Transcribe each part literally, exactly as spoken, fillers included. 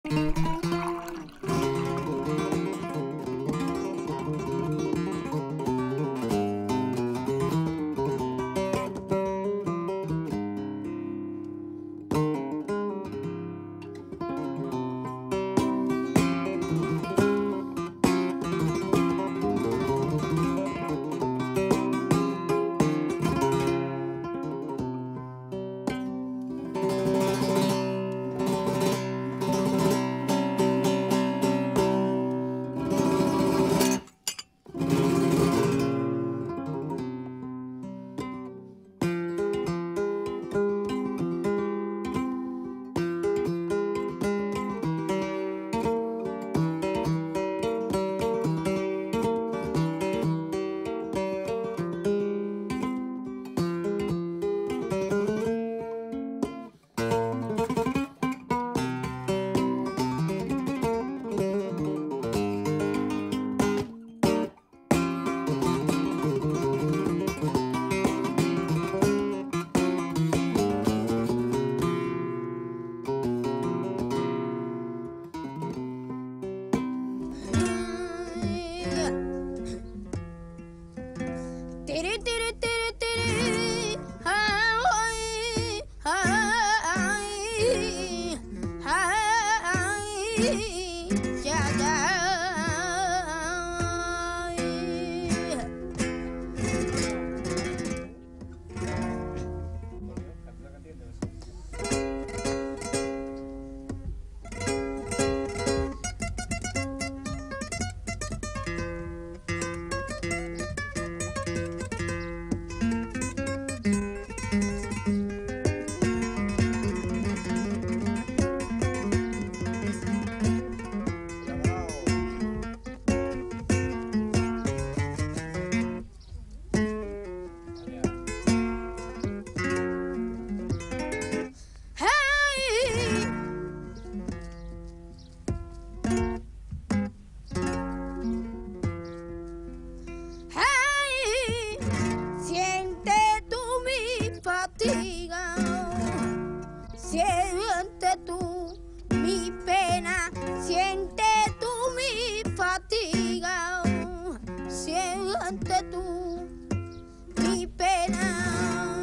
Siente tú mi pena, siente tú mi fatiga, siente tú mi pena.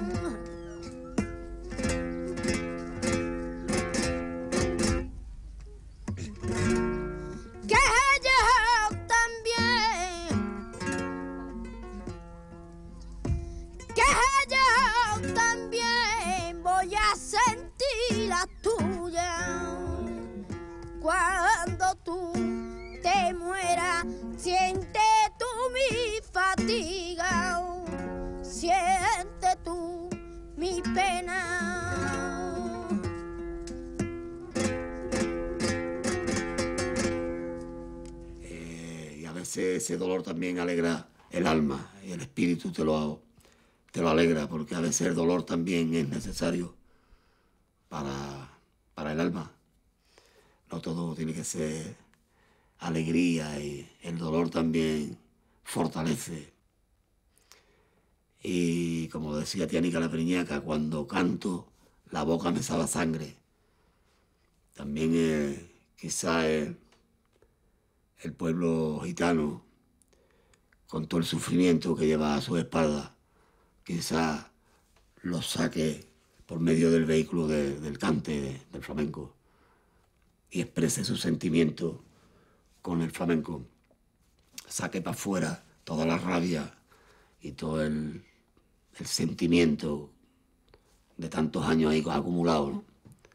Que yo también, que yo también voy a sentir la tuya cuando tú te mueras. Siente tú mi fatiga, siente tú mi pena. Eh, y a veces ese dolor también alegra el alma y el espíritu te lo, te lo alegra, porque a veces el dolor también es necesario para, para el alma. No todo tiene que ser alegría, y el dolor también fortalece. Y como decía Tianica la Periñaca, cuando canto la boca me sabe a sangre. También eh, quizá el, el pueblo gitano, con todo el sufrimiento que lleva a su espalda, quizá lo saque por medio del vehículo de, del cante, de, del flamenco, y exprese su sentimiento con el flamenco, saque para afuera toda la rabia y todo el, el sentimiento de tantos años ahí acumulados, ¿no?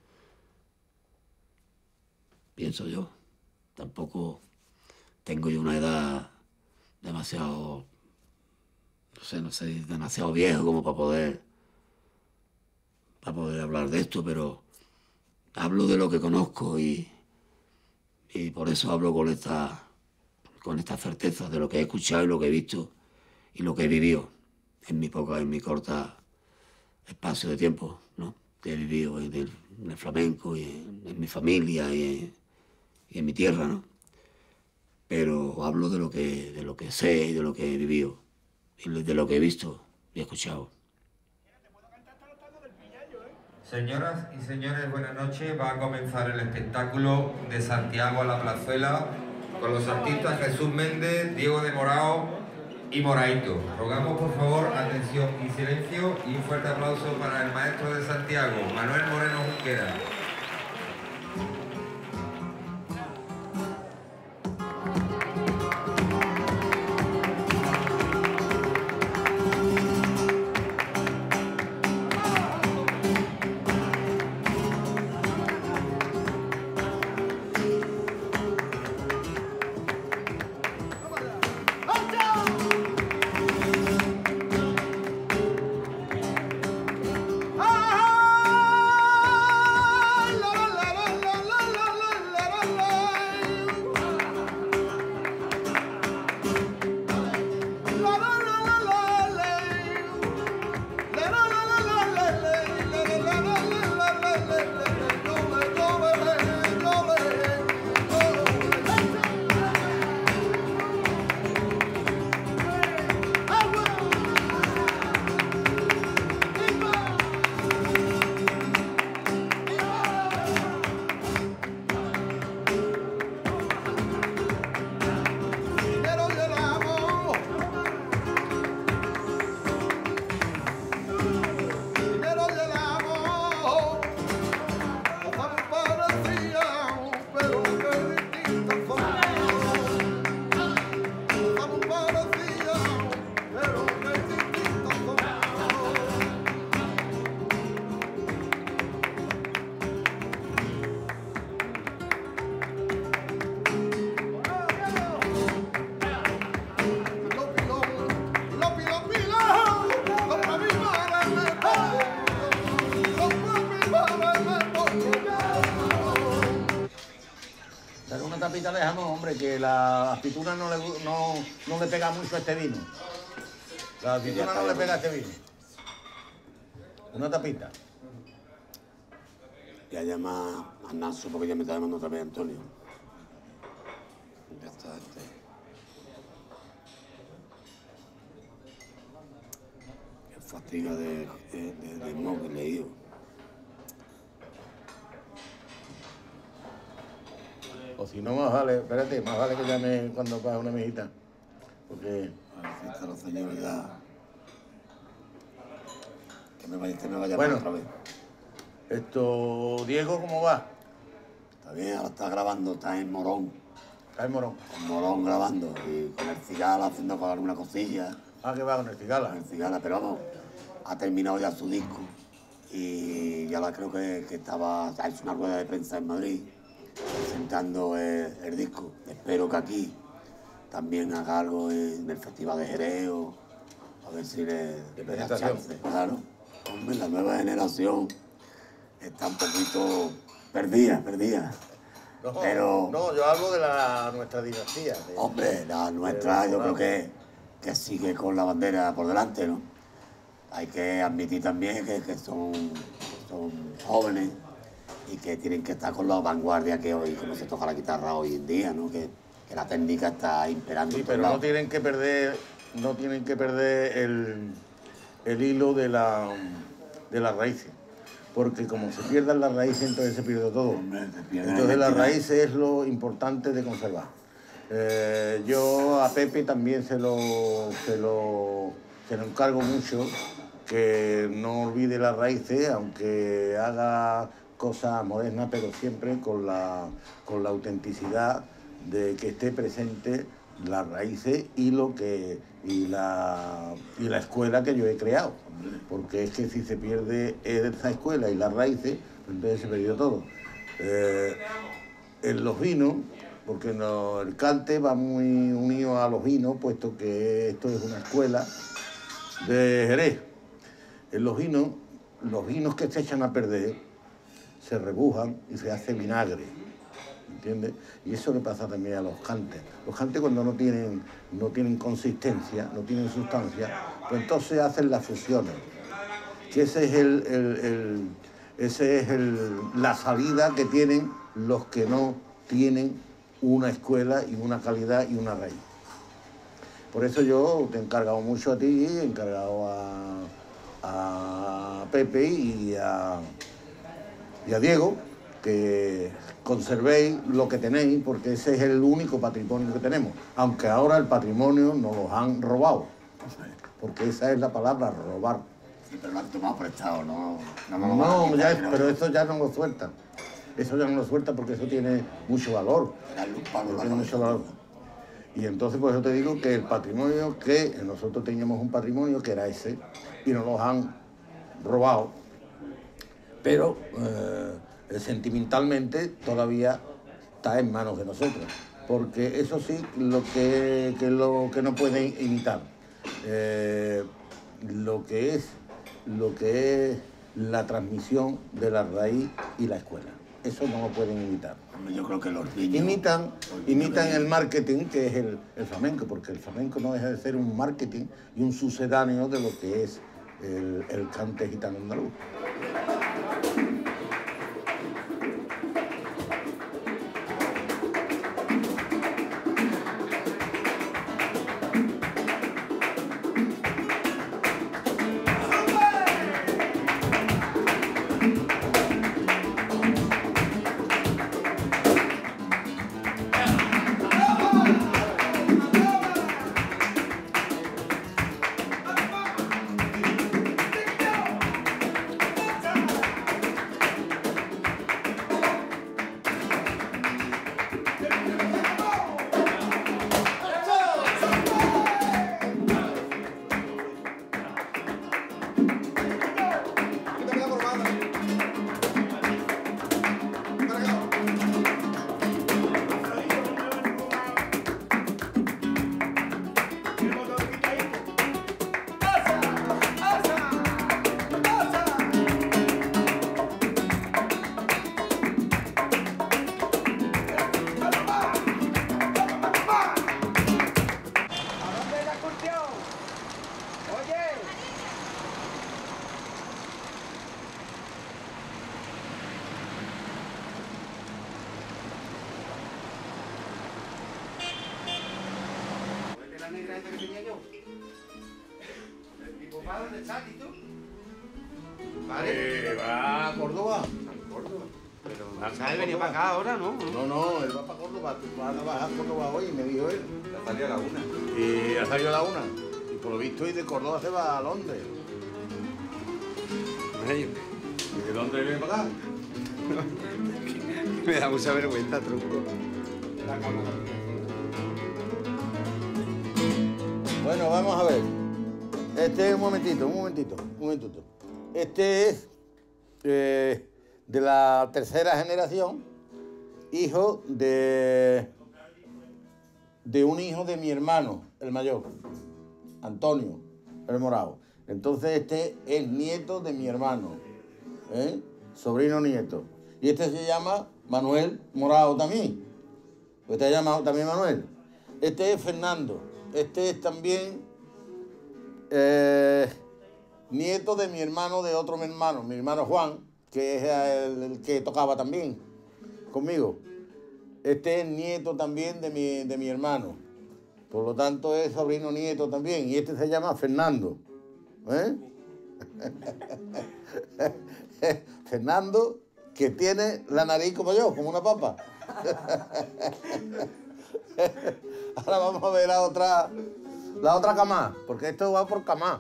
Pienso yo. Tampoco tengo yo una edad demasiado, no sé, no sé, demasiado viejo como para poder, para poder hablar de esto, pero hablo de lo que conozco y, y por eso hablo con esta, con esta certeza de lo que he escuchado y lo que he visto y lo que he vivido en mi poca, en mi corta espacio de tiempo, ¿no? Que he vivido en el, en el flamenco y en, en mi familia y en, y en mi tierra, ¿no? Pero hablo de lo que, de lo que sé y de lo que he vivido y de lo que he visto y escuchado. Señoras y señores, buenas noches. Va a comenzar el espectáculo de Santiago a la Plazuela con los artistas Jesús Méndez, Diego de Morao y Moraito. Rogamos por favor atención y silencio y un fuerte aplauso para el maestro de Santiago, Manuel Moreno Junquera. Tapita dejamos, hombre, que la aceituna no le, no, no le pega mucho a este vino. La aceituna no le pega a este vino. Una tapita. Ya llama a Naso porque ya me está llamando otra vez Antonio. Ya está este. Qué fatiga de, de, de, de moho que he leído. O si no, más vale, espérate, más vale que llame cuando pase una mijita. Porque... A ver si está la señora ya. Que me vaya, que me vaya bueno, otra vez. Esto, Diego, ¿cómo va? Está bien, ahora está grabando, está en Morón. Está en Morón. En Morón grabando y con el Cigala haciendo con alguna cosilla. Ah, que va con el Cigala. Con el Cigala, pero vamos, ha terminado ya su disco. Y ya la creo que, que estaba, ha hecho una rueda de prensa en Madrid presentando el, el disco. Espero que aquí también haga algo en el Festival de Jerez, o a ver si le, le da chance. Claro, hombre, la nueva generación está un poquito perdida, perdida. No, pero, no, yo hablo de la nuestra dinastía. De, hombre, la nuestra de, yo creo que, que sigue con la bandera por delante, ¿no? Hay que admitir también que, que son, son jóvenes y que tienen que estar con la vanguardia que hoy, como se toca la guitarra hoy en día, ¿no? Que, que la técnica está imperando. Sí, pero no tienen que perder, no tienen que perder el, el hilo de la de las raíces. Porque como se pierdan las raíces, entonces se pierde todo. Hombre, se pierde entonces la las raíces es lo importante de conservar. Eh, yo a Pepe también se lo, se lo, se lo encargo mucho, que no olvide las raíces, aunque haga cosas modernas, pero siempre con la, con la autenticidad de que esté presente las raíces y lo que y la, y la escuela que yo he creado. Porque es que si se pierde esa escuela y las raíces, entonces se perdió todo. Eh, en los vinos, porque no, el cante va muy unido a los vinos, puesto que esto es una escuela de Jerez. En los vinos, los vinos que se echan a perder se rebujan y se hace vinagre, ¿entiendes? Y eso le pasa también a los cantes. Los cantes cuando no tienen, no tienen consistencia, no tienen sustancia, pues entonces hacen las fusiones. Que ese es el, el, el ese es el, la salida que tienen los que no tienen una escuela y una calidad y una raíz. Por eso yo te he encargado mucho a ti, he encargado a, a Pepe y a, y a Diego que conservéis lo que tenéis, porque ese es el único patrimonio que tenemos, aunque ahora el patrimonio nos lo han robado, porque esa es la palabra, robar. Sí, pero lo han tomado prestado, ¿no? No, No, no ya es, pero eso ya no lo sueltan. Eso ya no lo sueltan porque eso tiene mucho valor. Tiene mucho valor. Y entonces por eso te digo que el patrimonio, que nosotros teníamos un patrimonio que era ese, y nos lo han robado, pero eh, sentimentalmente todavía está en manos de nosotros. Porque eso sí, lo que, que, lo que no pueden imitar, eh, lo que es, lo que es la transmisión de la raíz y la escuela. Eso no lo pueden imitar. Yo creo que los niños... Imitan, imitan el marketing, que es el, el flamenco, porque el flamenco no deja de ser un marketing y un sucedáneo de lo que es el, el cante gitano andaluz. Eh, va a Córdoba. Córdoba. Pero ¿sabes venir para acá ahora, no? No, no, él va para Córdoba, tú vas a bajar a Córdoba hoy, me dijo él. Ya salió a la una. Y ha salido a la una. Y por lo visto, y de Córdoba se va a Londres. Ay, ¿Y de Londres viene para acá? me da mucha vergüenza, truco. Bueno, vamos a ver. Este, un momentito, un momentito, un momentito. Este es eh, de la tercera generación, hijo de, de un hijo de mi hermano, el mayor, Antonio, el Morao. Entonces este es nieto de mi hermano, ¿eh? Sobrino nieto. Y este se llama Manuel Morao también. Este se llama también Manuel. Este es Fernando. Este es también eh, nieto de mi hermano, de otro mi hermano, mi hermano Juan, que es el, el que tocaba también conmigo. Este es nieto también de mi, de mi hermano. Por lo tanto es sobrino nieto también. Y este se llama Fernando. ¿Eh? Fernando, que tiene la nariz como yo, como una papa. Ahora vamos a ver la otra, la otra cama, porque esto va por cama.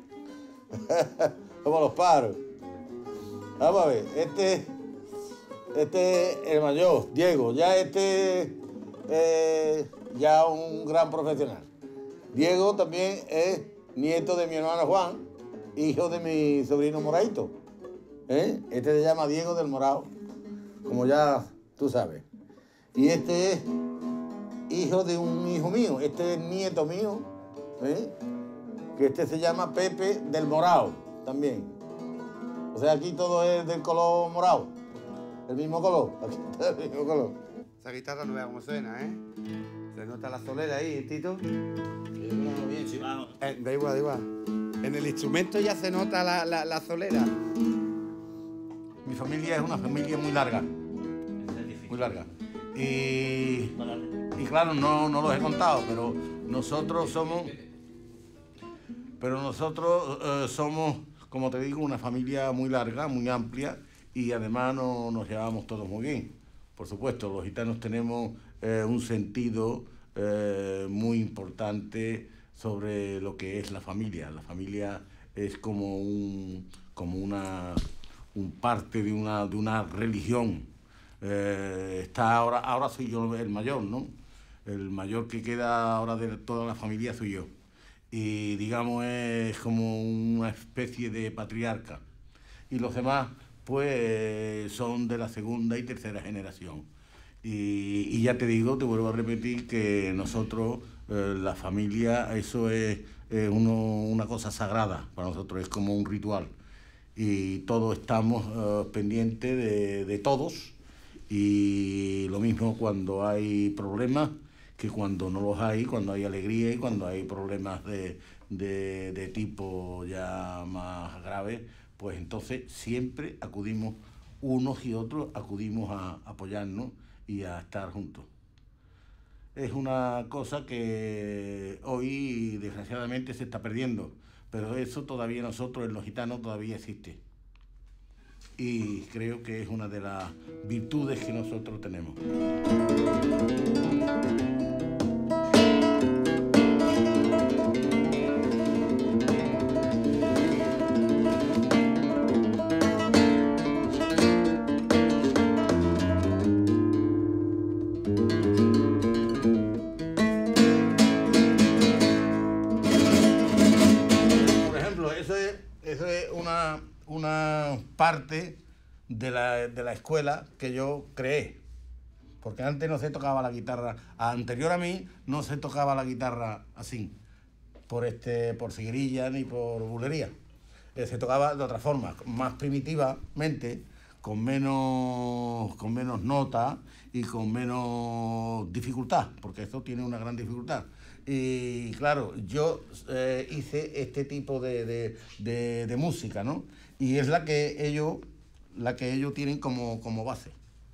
Como los paros. Vamos a ver, este, este es el mayor, Diego, ya este eh, ya un gran profesional. Diego también es nieto de mi hermano Juan, hijo de mi sobrino Moraito. ¿Eh? Este se llama Diego del Morao, como ya tú sabes. Y este es hijo de un hijo mío, este es nieto mío, ¿eh? Que este se llama Pepe del Morao también. O sea, aquí todo es del color morado, el mismo color, aquí está el mismo color. Esa guitarra no vea cómo suena, ¿eh? Se nota la solera ahí, Tito. Eh, da igual, da igual. En el instrumento ya se nota la, la, la solera. Mi familia es una familia muy larga, muy larga. Y, y claro, no, no los he contado, pero nosotros somos, pero nosotros eh, somos, como te digo, una familia muy larga, muy amplia, y además no, nos llevamos todos muy bien. Por supuesto, los gitanos tenemos eh, un sentido eh, muy importante sobre lo que es la familia. La familia es como un, como una un parte de una, de una religión. Eh, está ahora, ahora soy yo el mayor, ¿no? El mayor que queda ahora de toda la familia soy yo. Y digamos es como una especie de patriarca. Y los demás pues son de la segunda y tercera generación. Y, y ya te digo, te vuelvo a repetir que nosotros, eh, la familia, eso es eh, uno, una cosa sagrada para nosotros, es como un ritual. Y todos estamos eh, pendientes de, de todos, y lo mismo cuando hay problemas que cuando no los hay, cuando hay alegría y cuando hay problemas de, de, de tipo ya más grave, pues entonces siempre acudimos, unos y otros acudimos a apoyarnos y a estar juntos. Es una cosa que hoy desgraciadamente se está perdiendo, pero eso todavía nosotros en los gitanos todavía existe. Y creo que es una de las virtudes que nosotros tenemos. Una parte de la, de la escuela que yo creé, porque antes no se tocaba la guitarra, anterior a mí no se tocaba la guitarra así, por, este, por seguirilla ni por bulería, eh, se tocaba de otra forma, más primitivamente, con menos, con menos nota y con menos dificultad, porque esto tiene una gran dificultad. Y claro, yo eh, hice este tipo de, de, de, de música, ¿no? Y es la que ellos, la que ellos tienen como, como base.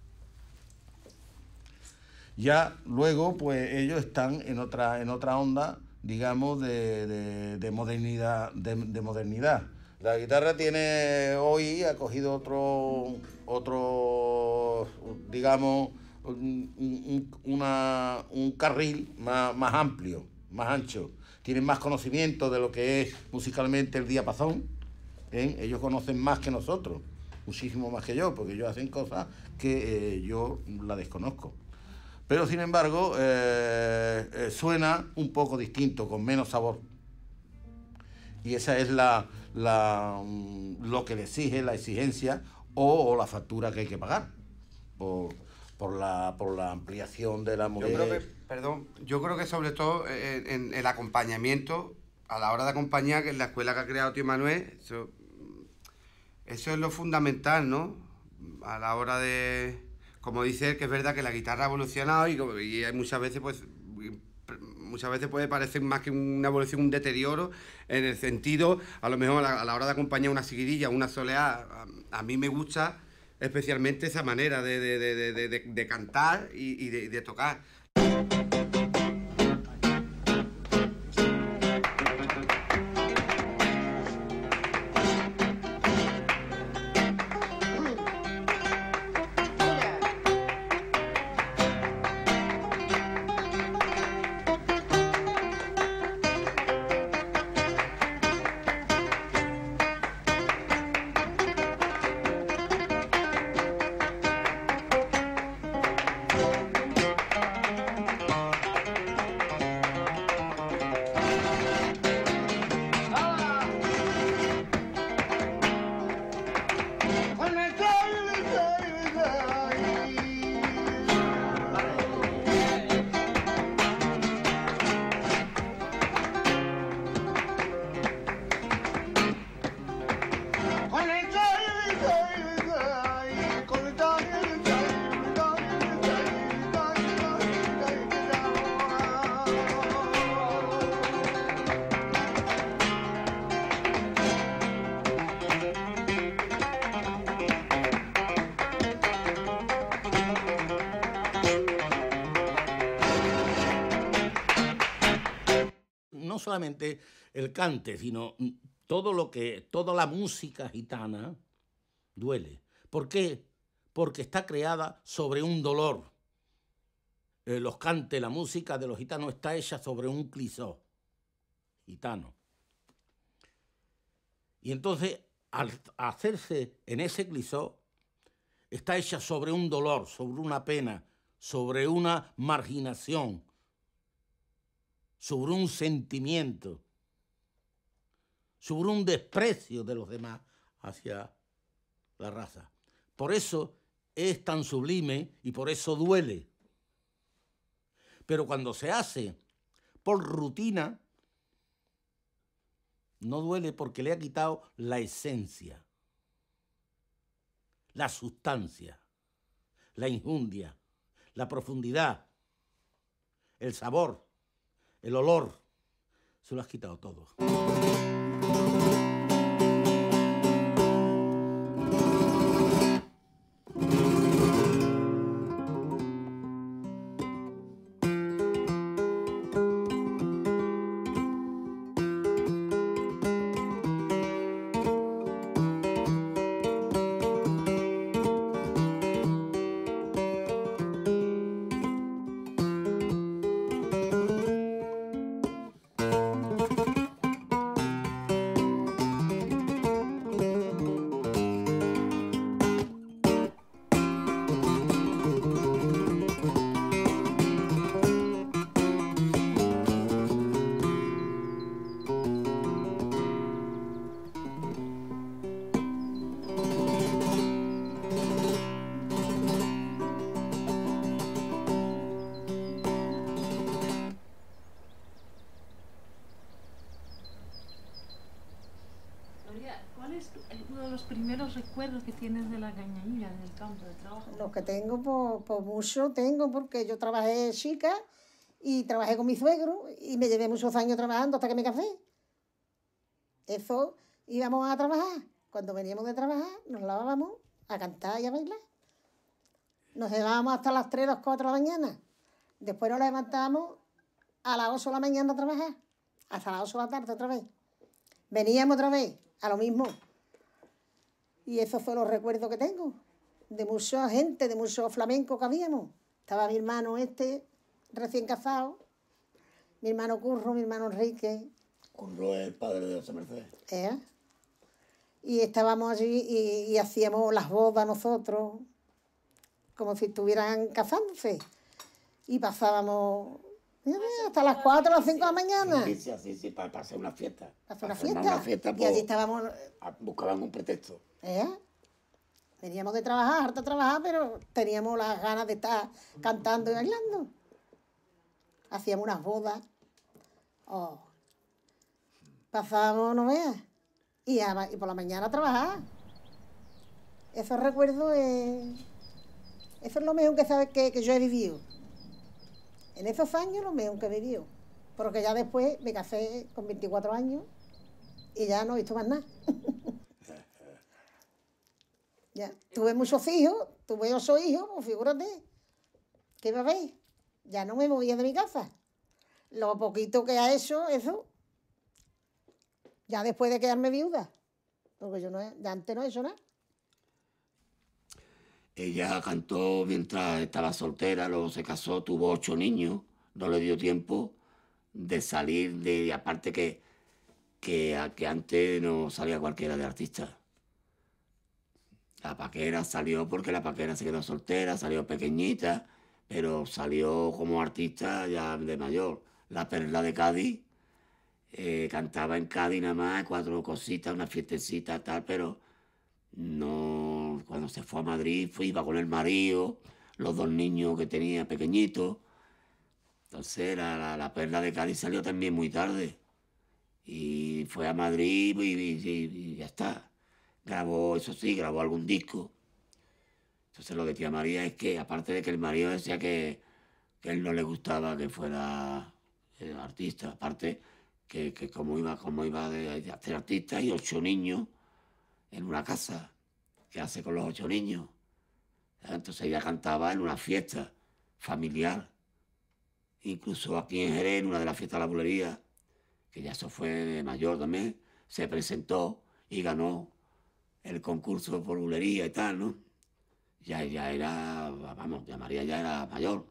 Ya luego, pues ellos están en otra, en otra onda, digamos, de, de, de modernidad, de, de modernidad. La guitarra tiene hoy, ha cogido otro, otro digamos, un, un, una, un carril más, más amplio, más ancho. Tienen más conocimiento de lo que es musicalmente el diapasón, ¿eh? Ellos conocen más que nosotros, muchísimo más que yo, porque ellos hacen cosas que eh, yo la desconozco. Pero sin embargo, eh, eh, suena un poco distinto, con menos sabor. Y esa es la, la, lo que le exige, la exigencia o, o la factura que hay que pagar por, por, la, por la ampliación de la modelo. Yo creo que, perdón, yo creo que sobre todo en, en el acompañamiento, a la hora de acompañar, que en la escuela que ha creado tío Manuel, eso, eso es lo fundamental, ¿no? A la hora de, como dice él, que es verdad que la guitarra ha evolucionado y, y hay muchas veces, pues, muchas veces puede parecer más que una evolución, un deterioro, en el sentido, a lo mejor a la, a la hora de acompañar una seguidilla, una soleá, a, a mí me gusta especialmente esa manera de, de, de, de, de, de cantar y, y de, de tocar. No solamente el cante, sino todo lo que, toda la música gitana duele, ¿Por qué? Porque está creada sobre un dolor. Eh, los cantes, la música de los gitanos está hecha sobre un clisó gitano. Y entonces, al hacerse en ese clisó, está hecha sobre un dolor, sobre una pena, sobre una marginación, sobre un sentimiento, sobre un desprecio de los demás hacia la raza. Por eso es tan sublime y por eso duele. Pero cuando se hace por rutina, no duele porque le ha quitado la esencia, la sustancia, la injundia, la profundidad, el sabor, el olor. Se lo has quitado todo. ¿Cuál es uno de los primeros recuerdos que tienes de la cañañera, del campo de trabajo? Los que tengo, pues, pues mucho tengo, porque yo trabajé chica y trabajé con mi suegro y me llevé muchos años trabajando hasta que me casé. Eso, íbamos a trabajar. Cuando veníamos de trabajar, nos lavábamos a cantar y a bailar. Nos llevábamos hasta las tres, las cuatro de la mañana. Después nos levantábamos a las ocho de la mañana a trabajar, hasta las ocho de la tarde otra vez. Veníamos otra vez, a lo mismo. Y esos son los recuerdos que tengo, de mucha gente, de mucho flamenco que habíamos. Estaba mi hermano este, recién casado, mi hermano Curro, mi hermano Enrique. Curro es el padre de José Mercedes. ¿Eh? Y estábamos allí y, y hacíamos las bodas nosotros, como si estuvieran casándose. Y pasábamos hasta las cuatro o las cinco de la mañana. Sí, sí, sí, sí, para, para hacer una fiesta. Para hacer una para fiesta. Una fiesta y pues, allí estábamos. Buscaban un pretexto. ¿Eh? Veníamos de trabajar, harta trabajar, pero teníamos las ganas de estar cantando y bailando. Hacíamos unas bodas. Oh. Pasábamos, no veas. Y, a, y por la mañana a trabajar. Esos recuerdos, eh, eso es lo mejor que, sabe, que, que yo he vivido. En esos años lo mejor que he vivido. Porque ya después me casé con veinticuatro años y ya no he visto más nada. Ya, tuve muchos hijos, tuve ocho hijos, pues figúrate. ¿Qué iba a ver? Ya no me movía de mi casa. Lo poquito que ha hecho, eso, ya después de quedarme viuda. Porque yo no, ya antes no he hecho nada. Ella cantó mientras estaba soltera, luego se casó, tuvo ocho niños, no le dio tiempo de salir de... Aparte que, que, que antes no salía cualquiera de artista. La Paquera salió porque la Paquera se quedó soltera, salió pequeñita, pero salió como artista ya de mayor. La Perla de Cádiz, eh, cantaba en Cádiz nada más, cuatro cositas, una fiestecita, tal, pero no, cuando se fue a Madrid, fue, iba con el marido, los dos niños que tenía pequeñitos. Entonces la, la, la Perla de Cádiz salió también muy tarde. Y fue a Madrid y, y, y ya está. Grabó, eso sí, grabó algún disco. Entonces lo de tía María es que, aparte de que el marido decía que, que a él no le gustaba que fuera eh, artista, aparte que, que como iba, como iba de, de hacer artista y ocho niños en una casa, ¿qué hace con los ocho niños? Entonces ella cantaba en una fiesta familiar, incluso aquí en Jerez, en una de las fiestas de la bulería, que ya eso fue de mayor también, se presentó y ganó el concurso por bulería y tal, ¿no? Ya, ya era, vamos, ya María ya era mayor.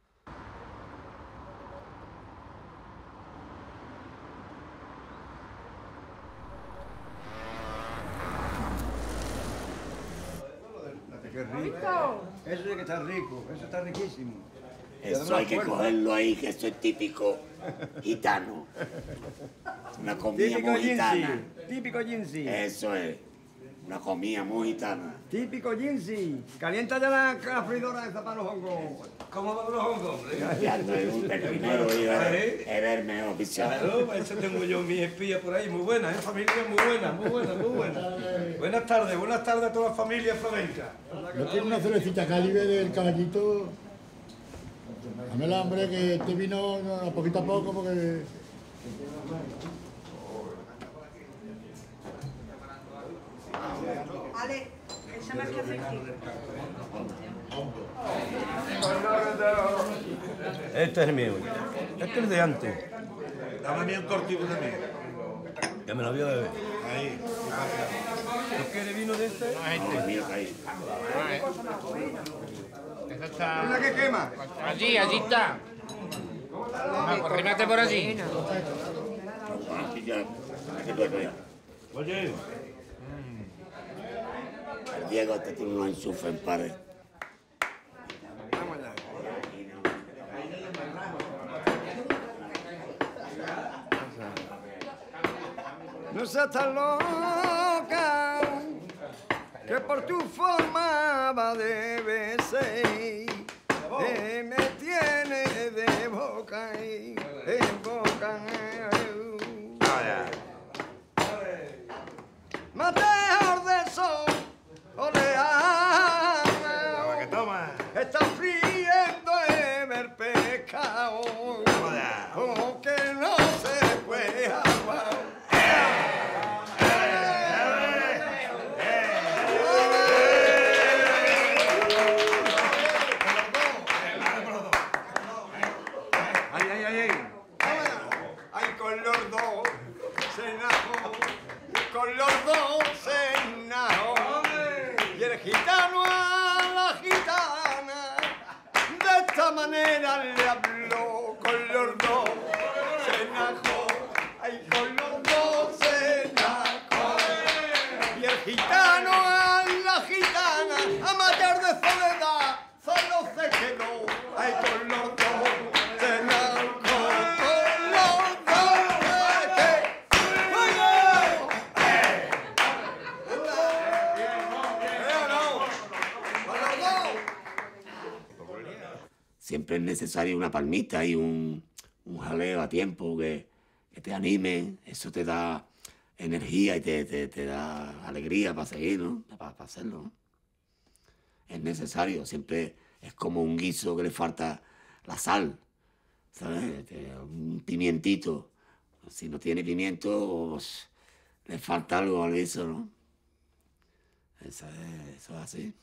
Qué rico. Eso sí que está rico, eso está riquísimo. Eso hay que cogerlo ahí, que eso es típico gitano. Una comida Típico muy gitana. Jinsi, típico Jinsi. Eso es, una comida muy gitana. Típico Jinsi. Calienta ya la, la freidora esa para los hongos. ¿Cómo van los hongos? Ya no es un primero, es verme oficial. Claro, para eso tengo yo mis espías por ahí, muy buenas, ¿eh? Familia muy buena, muy buena, muy buena. Buenas tardes, buenas tardes a toda la familia flamenca. ¿No tiene una cervecita Calibe del caballito? Dámela, hombre, que este vino a poquito a poco, porque... Ale, échame aquí aceite. Este es el mío. Este es el de antes. Dame a mí un cortivo también. Ya me lo voy a beber. Ahí. ¿Tú quieres vino de este? No, el mío está ahí. Eso está... ¿Una que quema? Allí, allí está. Arrímate por allí. Aquí ya, aquí duermo ya. Oye. El Diego este tiene unos enchufes en pared. No seas tan loca, que por tu forma va debe ser, que me tiene de boca y de boca. Mateo de sol, oleada, que toma. está friendo en el pescado, como que no se puede aguar. Con los dos se najo, con los dos se najo, y el gitano a la gitana de esta manera le habló. Con los dos se najo, ay, con los dos se najo, y el gitano a la gitana a mayor de soledad solo se quedó, ay, con los dos se najo. Siempre es necesario una palmita y un, un jaleo a tiempo que, que te anime. Eso te da energía y te, te, te da alegría para seguir, ¿no? Para, para hacerlo, ¿no? Es necesario. Siempre es como un guiso que le falta la sal, ¿sabes? Un pimientito. Si no tiene pimiento, pues, le falta algo al guiso, ¿no? Eso es, eso es así.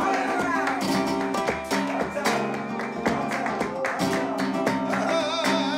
Ah!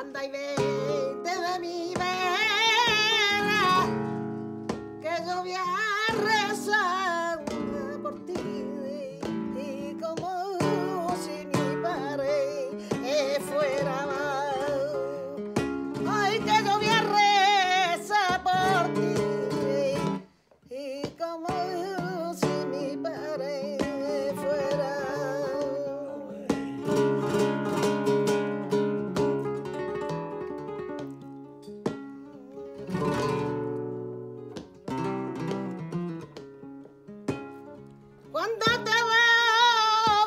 anda y vete de mi vera, que yo voy a rezar por ti, y como si mi padre fuera mal, ay, que yo voy a rezar por ti, y como si mi padre fuera. Cuando te veo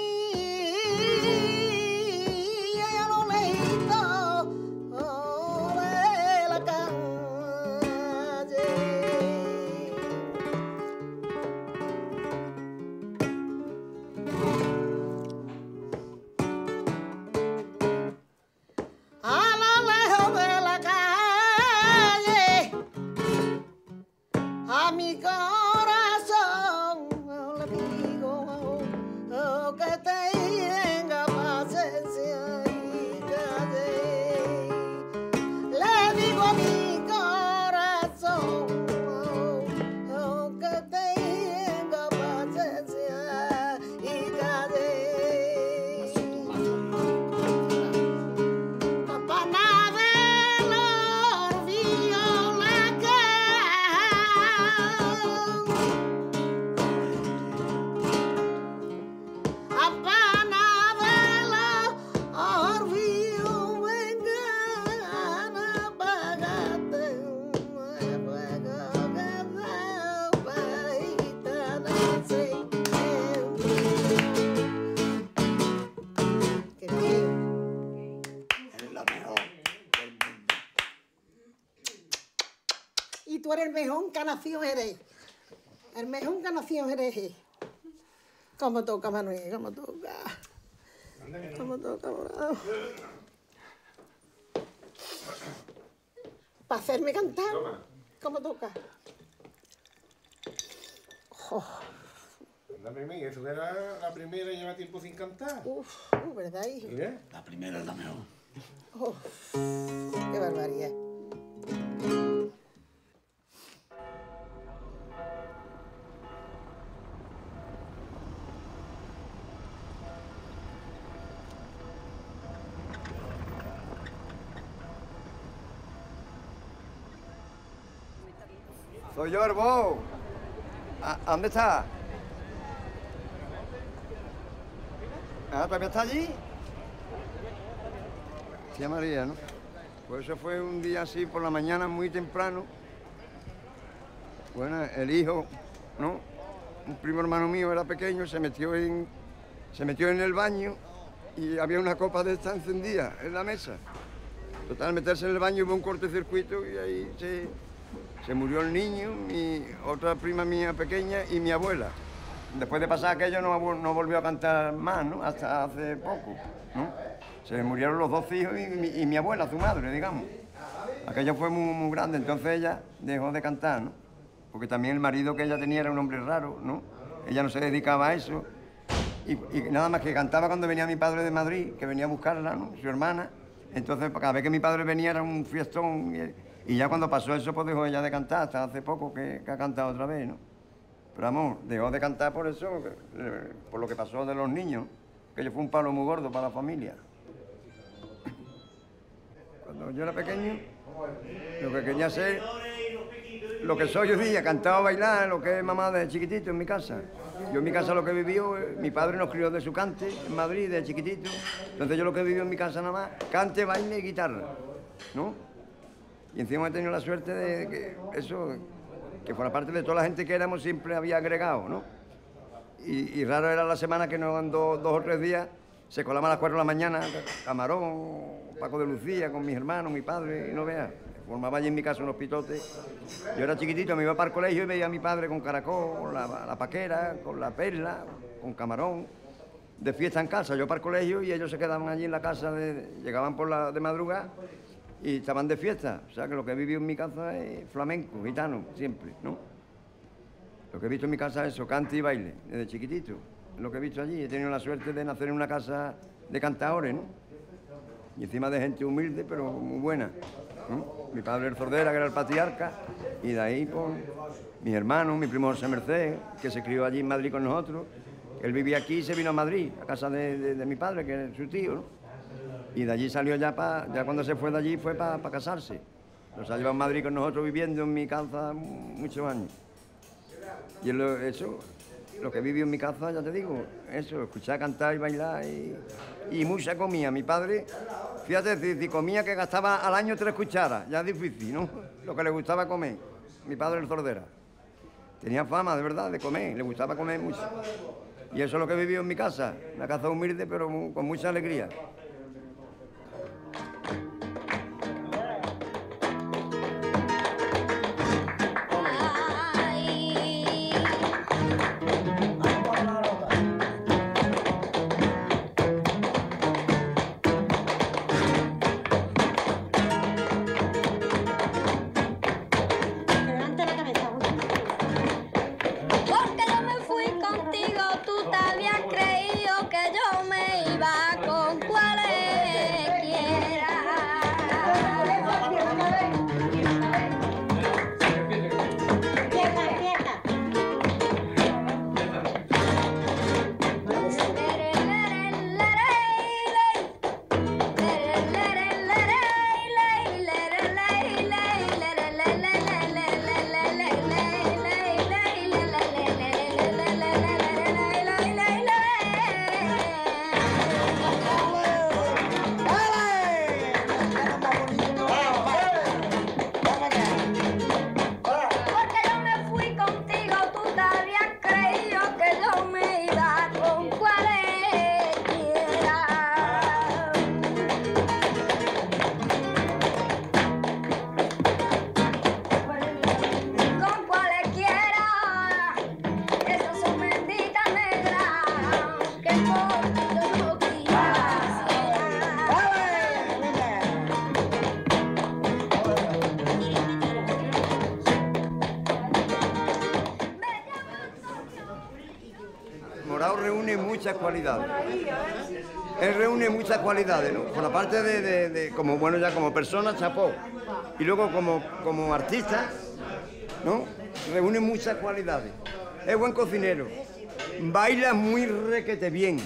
venir a lo lejito de la calle, a lo lejos de la calle, a mi corazón le digo oh, que tenga paciencia y calle. Le digo a mi corazón oh, que tenga paciencia y calle. Papá Navelo vio la Apanadela, orvio, vengan a pagarte, fuego que da paita nace. Qué bien. Eres la mejor del mundo. Y tú eres el mejor que nació Jerez. El mejor que nació Jerez. ¿Cómo toca, Manuel? ¿Cómo toca? ¿Cómo toca, morado? Para hacerme cantar. ¿Cómo toca? Oh. Ándame, Miguel, eso era la primera y lleva tiempo sin cantar. Uf, uh, ¿verdad, hijo? Mira. La primera es la mejor. Oh, qué barbaridad. Soy yo, Herbo. ¿A a dónde está? Ah, ¿todavía está allí? Tía María, ¿no? Pues eso fue un día así por la mañana, muy temprano. Bueno, el hijo, ¿no? Un primo hermano mío era pequeño, se metió en, se metió en el baño y había una copa de esta encendida en la mesa. Total, meterse en el baño hubo un cortocircuito y ahí se... Se murió el niño, mi otra prima mía pequeña y mi abuela. Después de pasar aquello no, no volvió a cantar más, ¿no? Hasta hace poco, ¿no? Se murieron los dos hijos y mi, y mi abuela, su madre, digamos. Aquello fue muy, muy grande, entonces ella dejó de cantar, ¿no? Porque también el marido que ella tenía era un hombre raro, ¿no? Ella no se dedicaba a eso. Y, y nada más que cantaba cuando venía mi padre de Madrid, que venía a buscarla, ¿no? Su hermana. Entonces, cada vez que mi padre venía era un fiestón. Y, Y ya cuando pasó eso, pues dejó ella de cantar, hasta hace poco que, que ha cantado otra vez, ¿no? Pero vamos, dejó de cantar por eso, por lo que pasó de los niños, que fue un palo muy gordo para la familia. Cuando yo era pequeño, lo que quería ser, lo que soy hoy día, cantaba, bailar, lo que es mamá desde chiquitito en mi casa. Yo en mi casa lo que he vivido, mi padre nos crió de su cante en Madrid, de chiquitito. Entonces yo lo que he vivido en mi casa nada más, cante, baile y guitarra, ¿no? Y encima he tenido la suerte de que eso, que por la parte de toda la gente que éramos siempre había agregado, ¿no? Y, y raro era la semana que no ando dos o tres días, se colaban a las cuatro de la mañana, Camarón, Paco de Lucía, con mis hermanos, mi padre, y no veas. Formaba allí en mi casa unos pitotes. Yo era chiquitito, me iba para el colegio y veía a mi padre con caracol, con la, la paquera, con la perla, con Camarón, de fiesta en casa. Yo para el colegio y ellos se quedaban allí en la casa, de, llegaban por la de madrugada y estaban de fiesta. O sea que lo que he vivido en mi casa es flamenco, gitano, siempre, ¿no? Lo que he visto en mi casa es eso, cante y baile, desde chiquitito. Lo que he visto allí, he tenido la suerte de nacer en una casa de cantadores, ¿no? y encima de gente humilde, pero muy buena. ¿Mm? Mi padre el Zordera, que era el patriarca, y de ahí, pues, mis hermanos, mi primo José Merced, que se crió allí en Madrid con nosotros. Él vivía aquí y se vino a Madrid, a casa de, de, de mi padre, que es su tío, ¿no? Y de allí salió ya para, ya cuando se fue de allí fue para pa casarse. Nos ha llevado a Madrid con nosotros viviendo en mi casa muchos años. Y lo, eso, lo que vivió en mi casa, ya te digo, eso, escuchar cantar y bailar y, y mucha comida. Mi padre, fíjate, si, si comía que gastaba al año tres cucharas, ya es difícil, ¿no? Lo que le gustaba comer, mi padre el Zordera. Tenía fama, de verdad, de comer, le gustaba comer mucho. Y eso es lo que vivió en mi casa, una casa humilde, pero con mucha alegría. Muchas cualidades. Él reúne muchas cualidades, ¿no? Por la parte de, de, de como bueno ya como persona, chapó. Y luego como, como artista, ¿no? Reúne muchas cualidades. Es buen cocinero. Baila muy requete bien.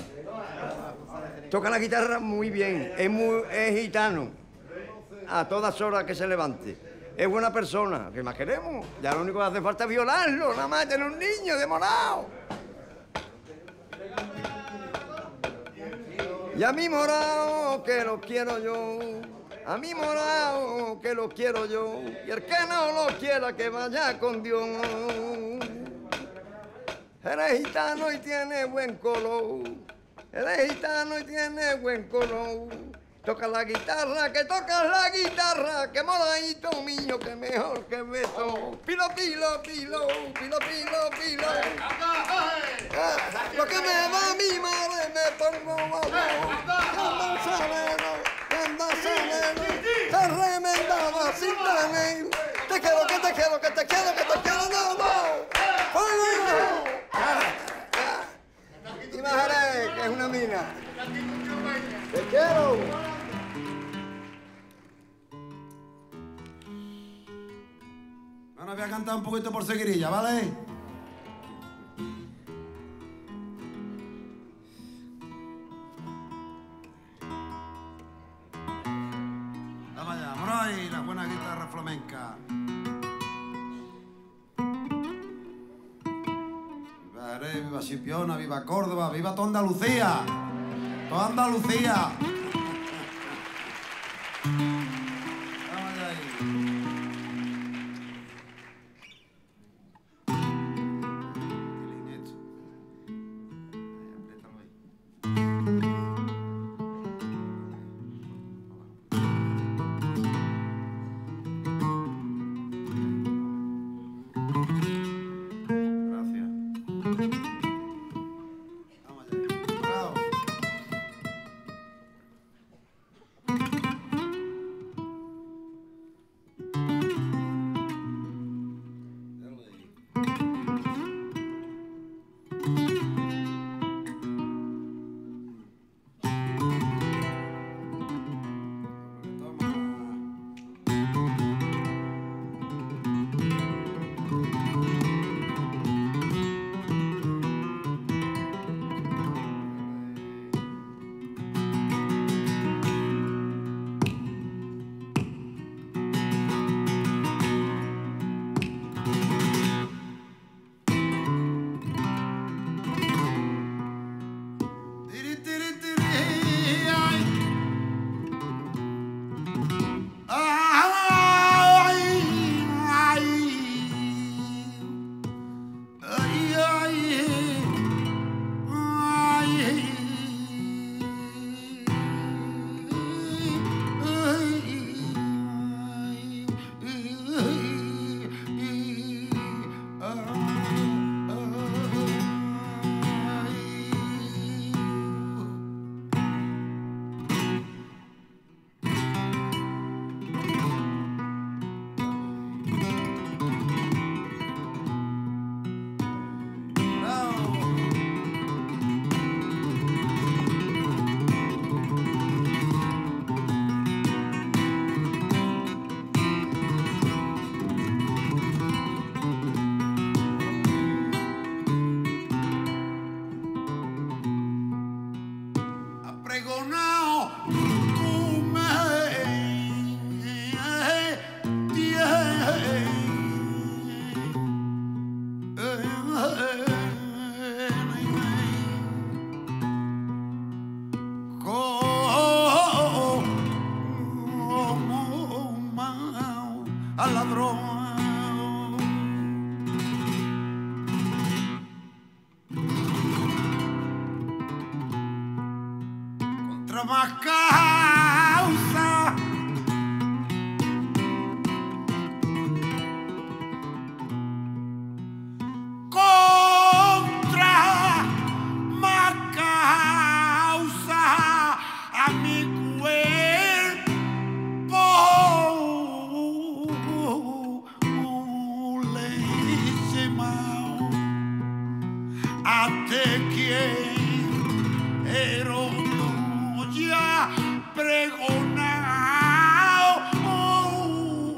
Toca la guitarra muy bien. Es, muy, es gitano. A todas horas que se levante. Es buena persona. ¿Qué más queremos? Ya lo único que hace falta es violarlo. Nada más tener un niño de morado. Y a mi morao que lo quiero yo, a mi morao que lo quiero yo, y el que no lo quiera que vaya con Dios. Eres gitano y tiene buen color, eres gitano y tiene buen color. Toca la guitarra, que tocas la guitarra, que moradito mío, que mejor que beso. Pilo, pilo, pilo, pilo, pilo, pilo. Ah, lo que me da mi madre me pongo loco. Anda salero, anda salero, te remendaba sin tener. Te quiero, que te quiero, que te quiero, que te quiero, no, no. Y bajaré, que es una mina. Te quiero. Ahora voy a cantar un poquito por seguirilla, ¿vale? Vamos allá, por ahí, la buena guitarra flamenca. Viva Jerez, viva Chipiona, viva Córdoba, viva toda Andalucía. Toda Andalucía. Vamos allá ahí. al ladrón. Contra más causa contra más causa a mi cuerpo le hice mal. Hasta quien era ya pregonado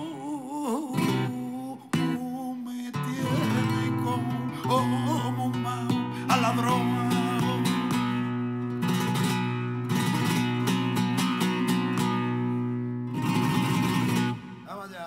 me tiene como un mal al ladrón. Vamos allá.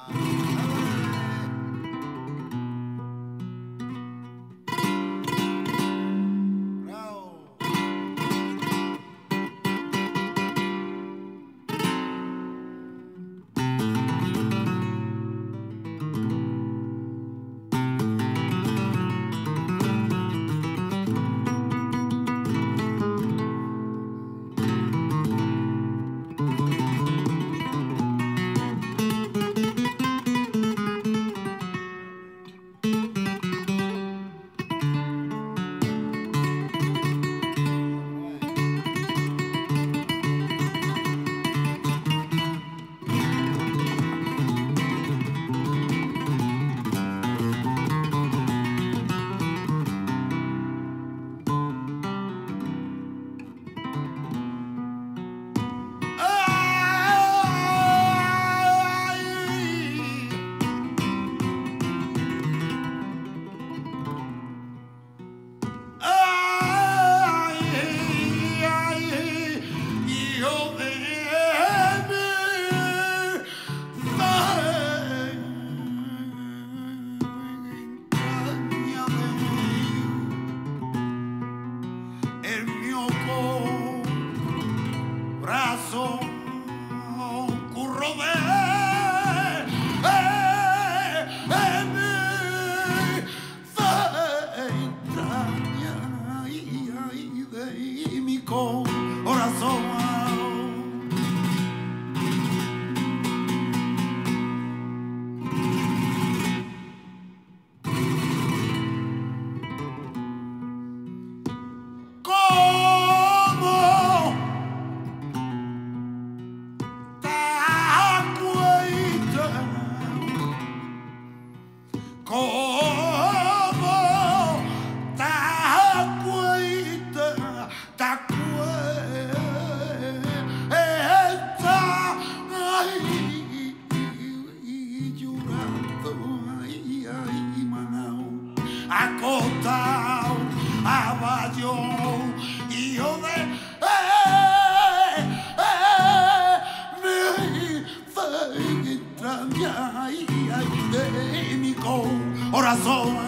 Acostado abajo y yo de eh, eh, mi entraña y de mi corazón.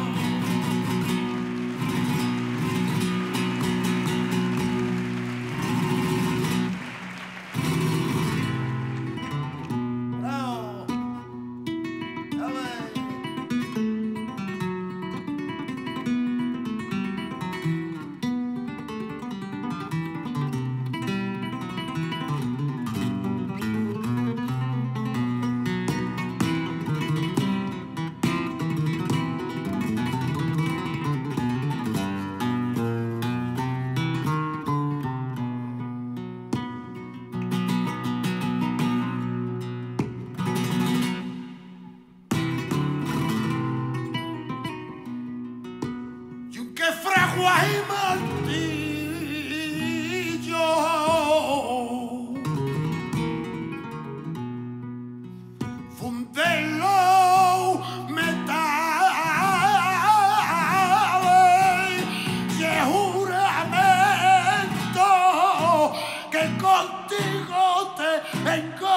Guay martillo fundelo metales y juramento que contigo te encontré.